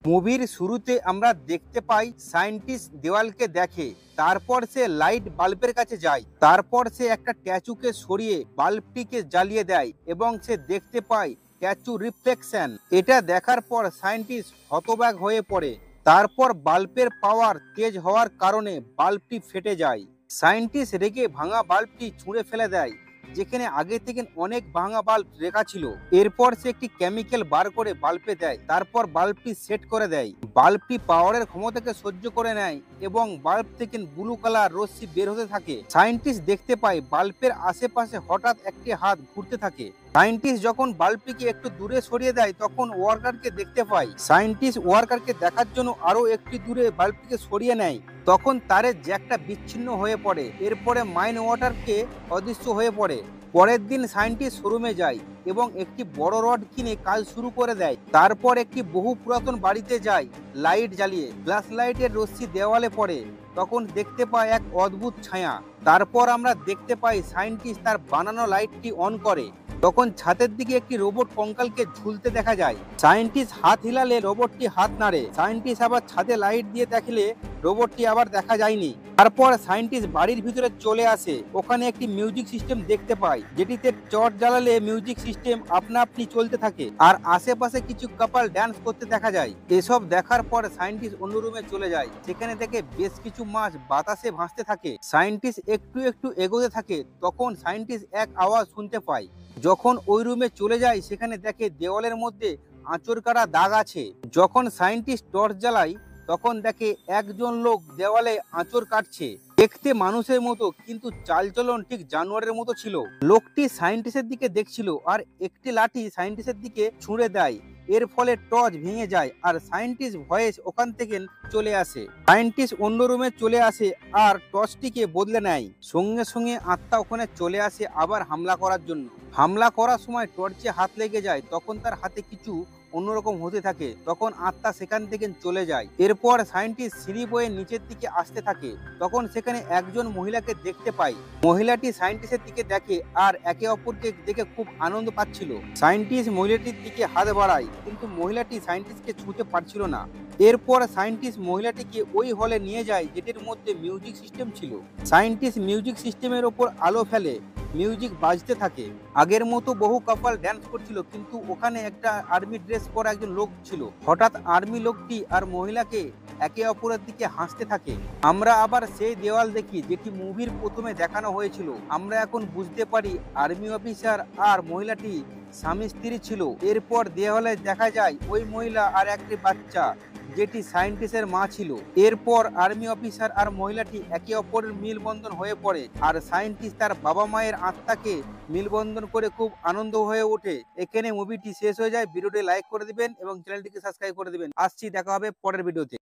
মুভির শুরুতে আমরা দেখতে পাই সায়েন্টিস্ট দেওয়ালকে দেখে, তারপর সে লাইট বাল্বের কাছে যায়, তারপর সে একটা স্ট্যাচুকে সরিয়ে বাল্বটিকে জ্বালিয়ে দেয় এবং সে দেখতে পায় স্ট্যাচু রিফ্লেকশন। এটা দেখার পর সায়েন্টিস্ট হতবাক হয়ে পড়ে। তারপর বাল্বের পাওয়ার তেজ হওয়ার কারণে বাল্বটি ফেটে যায়। সায়েন্টিস্ট রেগে ভাঙা বাল্বটি ছুঁড়ে ফেলে দেয়, যেখানে আগে থেকে অনেক ভাঙা বাল্ব রেখা ছিল। এরপর সে একটি কেমিক্যাল বার করে বাল্বে দেয়, তারপর বাল্বটি সেট করে দেয়। বাল্বটি পাওয়ারের ক্ষমতাকে সহ্য করে নেয় এবং বাল্ব থেকে ব্লু কালার রশ্মি বের হতে থাকে। সায়েন্টিস্ট দেখতে পায় বাল্বের আশেপাশে হঠাৎ একটি হাত ঘুরতে থাকে। সায়েন্টিস্ট যখন বাল্বটিকে একটু দূরে সরিয়ে দেয় তখন ওয়ার্কারকে দেখতে পায়। সায়েন্টিস্ট ওয়ার্কারকে দেখার জন্য আরো একটু দূরে বাল্বটিকে সরিয়ে নেয়, তখন তারের জ্যাকটা বিচ্ছিন্ন হয়ে পড়ে। এরপরে মাইন ওয়াটারকে অদৃশ্য হয়ে পড়ে। পরের দিন সায়েন্টিস্ট শোরুমে যায় এবং একটি বড় রড কিনে কাজ শুরু করে দেয়। তারপর একটি বহু পুরাতন বাড়িতে যায়, লাইট জ্বালিয়ে ফ্ল্যাশ লাইটের রশ্মি দেওয়ালে পড়ে। তখন দেখতে পায় এক অদ্ভুত ছায়া। তারপর আমরা দেখতে পাই সায়েন্টিস্ট তার বানানো লাইটটি অন করে। তখন ছাদের দিকে একটি রোবট কঙ্কালকে ঝুলতে দেখা যায়। সায়েন্টিস্ট হাত হিলালে রোবটটি হাত নাড়ে। সায়েন্টিস্ট আবার ছাদে লাইট দিয়ে দেখলে রোবটটি আবার দেখা যায়নি। তারপর সায়েন্টিস্ট বাড়ির ভিতরে চলে আসে। ওখানে একটি মিউজিক সিস্টেম দেখতে পায়, যেটিতে টর্চ জ্বালালে মিউজিক সিস্টেম আপনা আপনি চলতে থাকে আর আশেপাশে কিছু কাপল ডান্স করতে দেখা যায়। এসব দেখার পর সায়েন্টিস্ট অন্য রুমে চলে যায়। সেখানে দেখে বেশ কিছু মাছ বাতাসে ভাসতে থাকে। সায়েন্টিস্ট একটু একটু এগোতে থাকে। তখন সায়েন্টিস্ট এক আওয়াজ শুনতে পায়। যখন ওই রুমে চলে যায় সেখানে দেখে দেওয়ালের মধ্যে আঁচড় কাটা দাগ আছে। যখন সায়েন্টিস্ট টর্চ জ্বালায় তখন দেখে একজন লোক দেওয়ালে আঁচড় কাটছে। দেখতে মানুষের মতো কিন্তু চালচলন ঠিক জানোয়ারের মতো ছিল। লোকটি সায়েন্টিস্টের দিকে দেখছিল আর একটি লাঠি সায়েন্টিস্টের দিকে ছুঁড়ে দেয়। এর ফলে টর্চ ভেঙে যায় আর সায়েন্টিস্ট ভয়েস ওখান থেকে চলে আসে। সায়েন্টিস্ট অন্য রুমে চলে আসে আর টর্চটিকে বদলে নেয়। সঙ্গে সঙ্গে আত্মা ওখানে চলে আসে আবার হামলা করার জন্য। হামলা করার সময় টর্চে হাত লেগে যায়, তখন তার হাতে কিছু অন্যরকম হতে থাকে। তখন আত্মা সেখান থেকে চলে যায়। এরপর সায়েন্টিস্ট সিঁড়ি বয়ে নিচের দিকে আসতে থাকে। তখন সেখানে একজন মহিলাকে দেখতে পায়। মহিলাটি সায়েন্টিস্টের দিকে দেখে আর একে অপরকে দেখে খুব আনন্দ পাচ্ছিল। সায়েন্টিস্ট মহিলাটির দিকে হাত বাড়ায়, কিন্তু মহিলাটি সায়েন্টিস্টকে ছুঁতে পারছিল না। এরপর সায়েন্টিস্ট মহিলাটিকে ওই হলে নিয়ে যায় যেটির মধ্যে মিউজিক সিস্টেম ছিল। সায়েন্টিস্ট মিউজিক সিস্টেমের ওপর আলো ফেলে, মিউজিক বাজতে থাকে। আগের মতো বহু কাপল ড্যান্স করছিল, কিন্তু ওখানে একটা আর্মি ড্রেস পরা একজন লোক ছিল। হঠাৎ আর্মি লোকটি আর মহিলাকে একে অপরের দিকে হাসতে থাকে। আমরা আবার সেই দেওয়াল দেখি যেটি মুভির প্রথমে দেখানো হয়েছিল। আমরা এখন বুঝতে পারি আর্মি অফিসার আর মহিলাটি স্বামী স্ত্রী ছিল। এরপর দেওয়ালে দেখা যায় ওই মহিলা আর একটি বাচ্চা, যেটি সায়েন্টিস্টের মা ছিল। এরপর আর্মি অফিসার আর মহিলাটি একে অপরের মিলবন্ধন হয়ে পড়ে আর সায়েন্টিস্ট তার বাবা মায়ের আত্মাকে মিলবন্ধন করে খুব আনন্দ হয়ে ওঠে। এখানে মুভিটি শেষ হয়ে যায়। ভিডিওটি লাইক করে দিবেন এবং চ্যানেলটিকে সাবস্ক্রাইব করে দিবেন। আসছি, দেখা হবে পরের ভিডিওতে।